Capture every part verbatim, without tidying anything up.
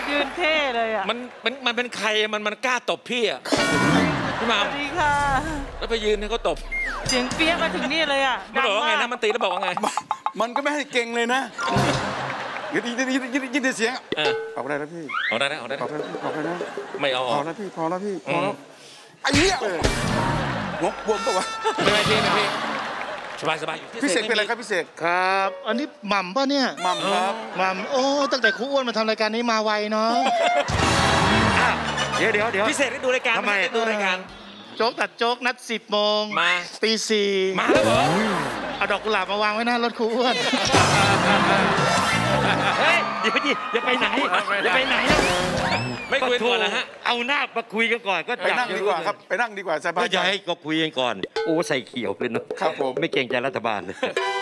ยืนเท่เลยอ่ะมันมันมันเป็นใครมันมันกล้าตบพี่อ่ะพี่หม่ำสวัสดีค่ะแล้วไปยืนให้เขาตบเสียงเปี้ยมาถึงนี่เลยอ่ะมันบอกว่าไงนะมันตีแล้วบอกว่าไงมันก็ไม่ให้เก่งเลยนะยินยินยินยินยินเสียงออกได้แล้วพี่ออกได้นะออกได้ออกได้ออกได้นะไม่เอาออกพอแล้วพี่พอแล้วพี่พอแล้วไอ้เหี้ยงกวงปะวะไม่ไม่พี่ไม่พี่สบายสบายพี่เสกเป็นอะไรครับพี่เสกครับอันนี้หม่ำป่ะเนี่ยหม่ำครับหม่ำโอ้ตั้งแต่ครูอ้วนมาทำรายการนี้มาไวเนาะเดี๋ยวเดี๋ยวเดี๋ยวพี่เสกได้ดูรายการทำไมดูรายการโจ๊กตัดโจ๊กนัดสิบโมงมาตีสี่มาแล้วเหรอเอาดอกกุหลาบมาวางไว้หน้ารถครูอ้วนเฮ้ยเดี๋ยวดิอย่าไปไหนอย่าไปไหนไม่คุยก่อนนะฮะเอาหน้ามาคุยกันก่อนก็ไปนั่งดีกว่าครับไปนั่งดีกว่าสบายใจให้ก็คุยกันก่อนโอ้ใส่เขียวเลยนะครับผมไม่เกรงใจรัฐบาลเลย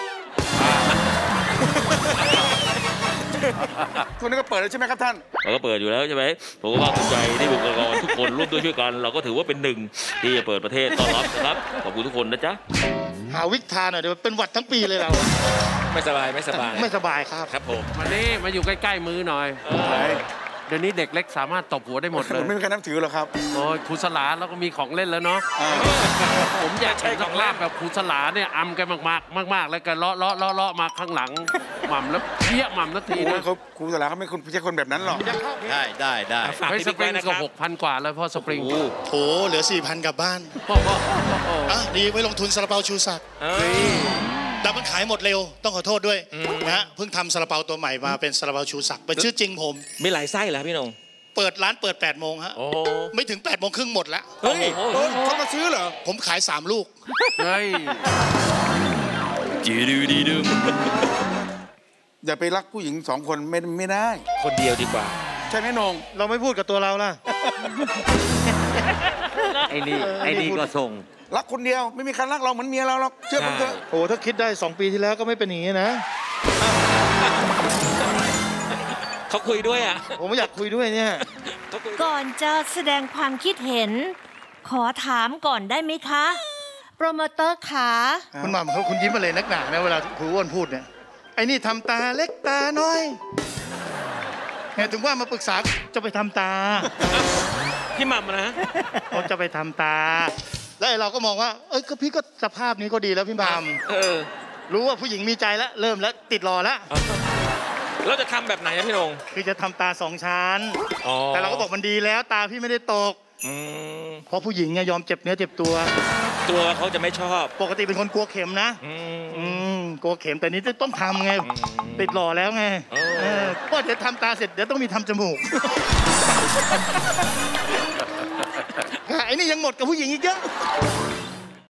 ทุนนี้ก็เปิดแล้วใช่ไหมครับท่านเราก็เปิดอยู่แล้วใช่ไหมผมก็ว่าภูมิใจที่บุคลากรทุกคนร่วมด้วยช่วยกันเราก็ถือว่าเป็นหนึ่งที่จะเปิดประเทศต้อนรับนะครับขอบคุณทุกคนนะจ๊ะหาวิกทานหน่อยเดี๋ยวเป็นหวัดทั้งปีเลยเราไม่สบายไม่สบายไม่สบายครับครับผมมานี่มาอยู่ใกล้ๆมือหน่อยเดี๋ยวนี้เด็กเล็กสามารถตบหัวได้หมดเลยไม่มีใครนับถือหรอกครับโอ้ยครูสลาแล้วก็มีของเล่นแล้วเนาะผมอยากใช้ของลาบแบบครูสลาเนี่ยอัมกันมากๆมากๆแล้วก็เลาะเลาะเลาะเลาะมาข้างหลังหม่ำแล้วเพี้ยหม่ำสักทีนะเขาครูสลาเขาไม่คนไม่ใช่คนแบบนั้นหรอกได้ได้ได้ไอ้สปริงก็หกพันกว่าแล้วพ่อสปริงโถเหลือสี่พันกลับบ้านอ่ะดีไว้ลงทุนซาลาเปาชูศักดิ์แต่มันขายหมดเร็วต้องขอโทษด้วยนะฮะเพิ่งทำซาลาเปาตัวใหม่มาเป็นซาลาเปาชูศักดิ์เป็นชื่อจริงผมมีหลายไส้เหรอพี่นงเปิดร้านเปิดแปดโมงฮะไม่ถึงแปดโมงครึ่งหมดแล้วเฮ้ยเขามาซื้อเหรอผมขายสามลูกเฮ้ยจีดูดีดูอย่าไปรักผู้หญิงสองคนไม่ไม่ได้คนเดียวดีกว่าใช่ไหมนงเราไม่พูดกับตัวเราล่ะไอ้นี่ไอ้นี่ก็ส่งรักคนเดียวไม่มีใครรักเราเหมือนเมียเราหรอกเชื่อผมเถอะโอ้ถ้าคิดได้สองปีที่แล้วก็ไม่เป็นอย่างนี้นะเขาคุยด้วยอ่ะผมไม่อยากคุยด้วยเนี่ยก่อนจะแสดงความคิดเห็นขอถามก่อนได้ไหมคะโปรโมเตอร์ขาคุณหม่ำเขาคุณยิ้มอะไรนักหนาเนี่ยเวลาครูอ้วนพูดเนี่ยไอ้นี่ทำตาเล็กตาน้อยไงถึงว่ามาปรึกษาจะไปทำตาพี่หม่ำนะเขาจะไปทำตาแล้วเราก็มองว่าเอ้ยก็พี่ก็สภาพนี้ก็ดีแล้วพี่หม่ำเออรู้ว่าผู้หญิงมีใจแล้วเริ่มแล้วติดรอแล้วเราจะทำแบบไหนนะพี่นงคือจะทำตาสองชั้นแต่เราก็บอกมันดีแล้วตาพี่ไม่ได้ตกเพราะผู้หญิงเนี่ยยอมเจ็บเนื้อเจ็บตัวตัวเขาจะไม่ชอบปกติเป็นคนกลัวเข็มนะอืมกลัวเข็มแต่นี้ต้องทำไงติดหล่อแล้วไงก็เดี๋ยวทำตาเสร็จเดี๋ยวต้องมีทำจมูกไอ้นี่ยังหมดกับผู้หญิงอีกเยอะ